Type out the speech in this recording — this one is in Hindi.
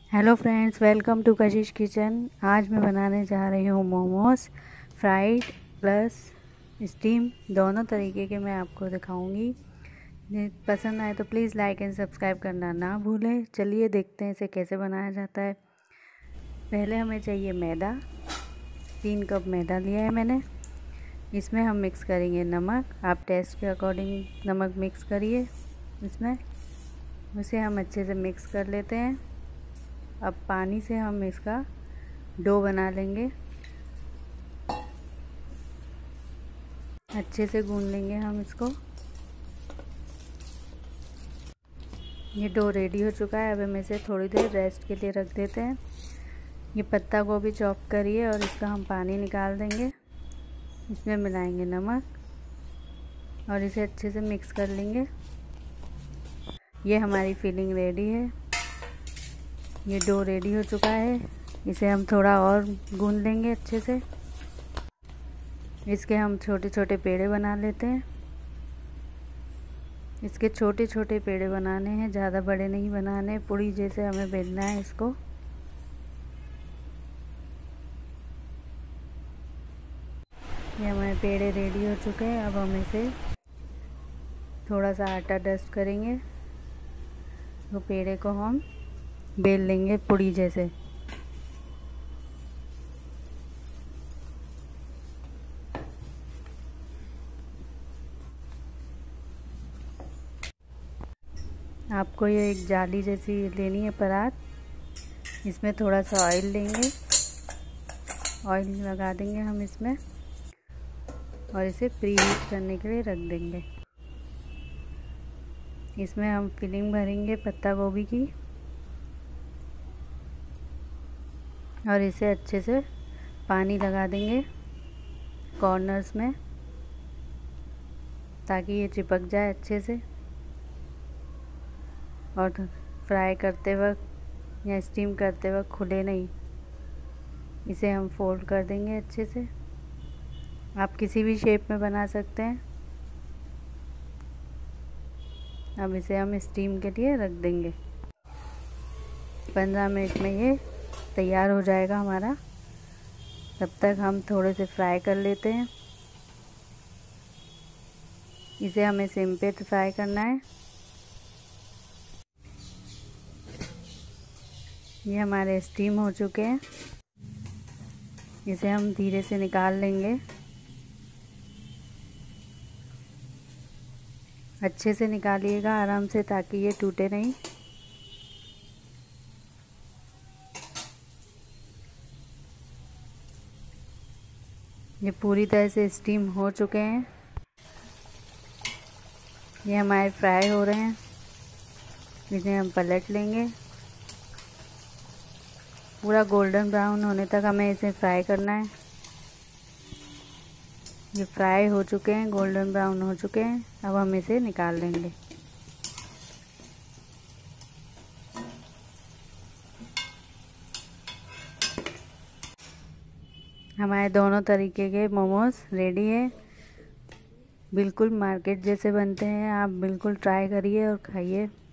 Hello friends, welcome to Kashish kitchen. आज मैं बनाने जा रही हूँ मोमोज़, फ्राइड प्लस स्टीम, दोनों तरीके के मैं आपको दिखाऊंगी। पसंद आए तो प्लीज़ लाइक एंड सब्सक्राइब करना ना भूलें। चलिए देखते हैं इसे कैसे बनाया जाता है। पहले हमें चाहिए मैदा। 3 कप मैदा लिया है मैंने। इसमें हम मिक्स करेंगे नमक। आप टेस्ट के अकॉर्डिंग नमक मिक्स करिए। इसमें उसे हम अच्छे से मिक्स कर लेते हैं। अब पानी से हम इसका डो बना लेंगे। अच्छे से गूंद लेंगे हम इसको। ये डो रेडी हो चुका है। अब हम इसे थोड़ी देर रेस्ट के लिए रख देते हैं। ये पत्ता गोभी चॉप करिए और इसका हम पानी निकाल देंगे। इसमें मिलाएंगे नमक और इसे अच्छे से मिक्स कर लेंगे। ये हमारी फिलिंग रेडी है। ये डो रेडी हो चुका है। इसे हम थोड़ा और गूंद लेंगे अच्छे से। इसके हम छोटे छोटे पेड़े बना लेते हैं। इसके छोटे छोटे पेड़े बनाने हैं, ज़्यादा बड़े नहीं बनाने। पूरी जैसे हमें बेलना है इसको। ये हमारे पेड़े रेडी हो चुके हैं। अब हम इसे थोड़ा सा आटा डस्ट करेंगे तो पेड़े को हम बेल लेंगे पूरी जैसे। आपको ये एक जाली जैसी लेनी है परात। इसमें थोड़ा सा ऑयल लेंगे। ऑयल लगा देंगे हम इसमें और इसे प्री हीट करने के लिए रख देंगे। इसमें हम फिलिंग भरेंगे पत्ता गोभी की और इसे अच्छे से पानी लगा देंगे कॉर्नर्स में ताकि ये चिपक जाए अच्छे से। और फ्राई करते वक्त या स्टीम करते वक्त खुले नहीं। इसे हम फोल्ड कर देंगे अच्छे से। आप किसी भी शेप में बना सकते हैं। अब इसे हम स्टीम के लिए रख देंगे। 15 मिनट में ये तैयार हो जाएगा हमारा। तब तक हम थोड़े से फ्राई कर लेते हैं। इसे हमें सिम पे फ्राई करना है। ये हमारे स्टीम हो चुके हैं। इसे हम धीरे से निकाल लेंगे। अच्छे से निकालिएगा आराम से ताकि ये टूटे नहीं। ये पूरी तरह से स्टीम हो चुके हैं। ये हमारे फ्राई हो रहे हैं। इसे हम पलट लेंगे। पूरा गोल्डन ब्राउन होने तक हमें इसे फ्राई करना है। ये फ्राई हो चुके हैं, गोल्डन ब्राउन हो चुके हैं। अब हम इसे निकाल लेंगे। हमारे दोनों तरीके के मोमोज़ रेडी है। बिल्कुल मार्केट जैसे बनते हैं। आप बिल्कुल ट्राई करिए और खाइए।